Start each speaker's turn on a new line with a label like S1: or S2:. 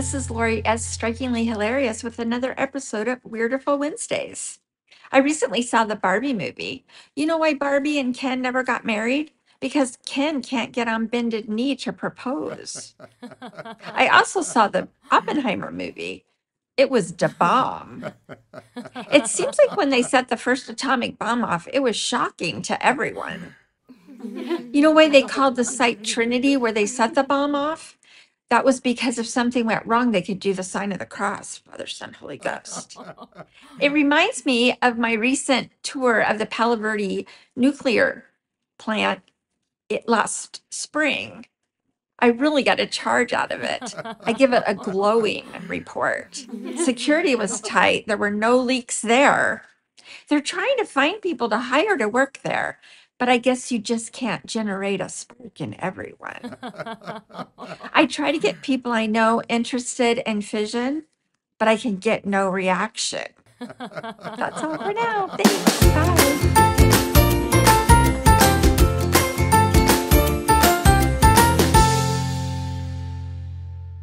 S1: This is Lori as Strikingly Hilarious with another episode of Weirderful Wednesdays. I recently saw the Barbie movie. You know why Barbie and Ken never got married? Because Ken can't get on bended knee to propose. I also saw the Oppenheimer movie. It was da bomb. It seems like when they set the first atomic bomb off, it was shocking to everyone. You know why they called the site Trinity where they set the bomb off? That was because if something went wrong, they could do the sign of the cross, Father, Son, Holy Ghost. It reminds me of my recent tour of the Palo Verde nuclear plant last spring. I really got a charge out of it. I give it a glowing report. Security was tight. There were no leaks there. They're trying to find people to hire to work there, but I guess you just can't generate a spark in everyone. I try to get people I know interested in fission, but I can get no reaction. That's all for now. Thanks. Bye.